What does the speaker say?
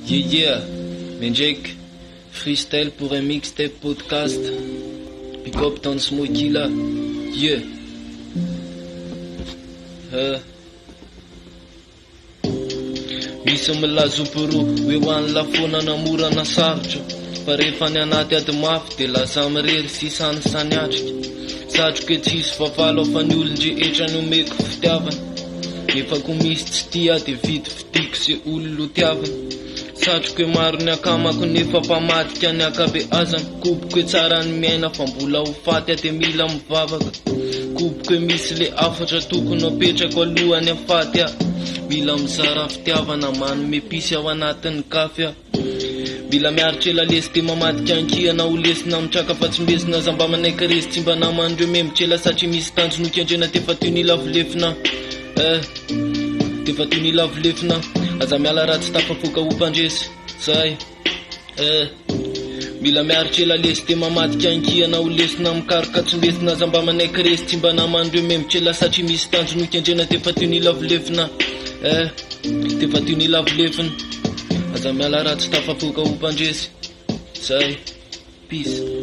Yeah, Menjek, freestyle pour un mixtape podcast. Pick up ton smoky là. Yeah. Misy milazo poro hoe hoan'ny lafona namora na sarotra fa rehefa ny anaty ady mafy de lasa mirery sisany saniatrika satroka hoe tsisy favalo afa ny olon-drehetra ny omeko fitiavana efa ko misy tsy tia de vity fitiko se ololo tiavana satroka hoe maro ny akamako nefa mpamadika ny akabeazana koboko hoe tsara ny miaina fa mbola ho faty de mila mivavaka koboko hoe misy le afatra tokony apetrako alohany afaty mila mizara fitiavana manome pisy ao anatin'ny kafy mila miaritra ela lesy de mamadika ankiana ho lesina mitraka fa tsy mbesina zamba manaiky resy tsy mba namandreo membotrela satria misy tanjonoky andrena tefa toy ny lavolefina tefa toy ny lavolefina aza miala raha tsy tafafoka ho mpandresy zay mila miaritra ela lesy de mamadika ankiana ho lesina mikaroka tsy mbesina zamba manaiky resy tsy mba namandreo membotrela satria misy tanjonoky andrena tefa toy ny lavolefina tefa toy ny lavolefina aza miala raha tsy tafafoka ho mpandresy zay peace.